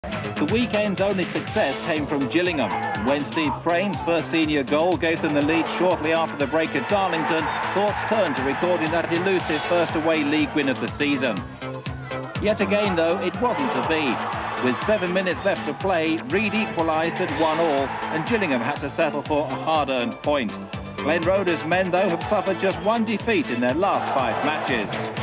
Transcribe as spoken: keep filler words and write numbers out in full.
The weekend's only success came from Gillingham. When Steve Crane's first senior goal gave them the lead shortly after the break at Darlington, thoughts turned to recording that elusive first away league win of the season. Yet again, though, it wasn't to be. With seven minutes left to play, Reed equalised at one all, and Gillingham had to settle for a hard-earned point. Glen Roeder's men, though, have suffered just one defeat in their last five matches.